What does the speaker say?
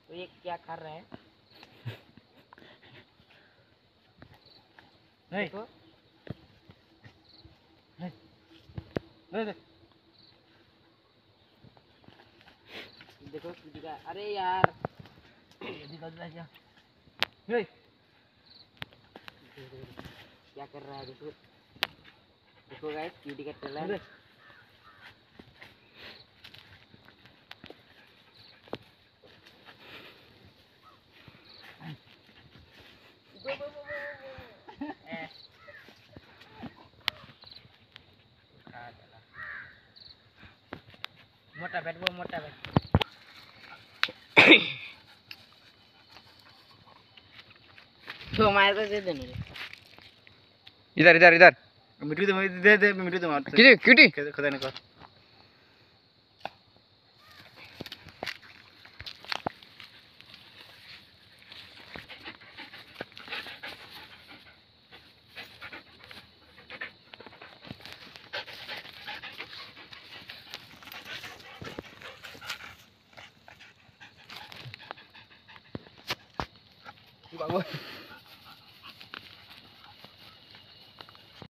तो ये क्या कर रहा है? नहीं तो नहीं नहीं देखो दिखा। अरे यार दिखा क्या क्या कर रहा है? देखो देखो गाइस कीटी का टैलेंट। मोटा बैट वो मोटा बैट तो मार को दे देने इधर इधर इधर मिट्टी दे दे मिट्टी दे मार किटी किटी खदा ने कर बाबू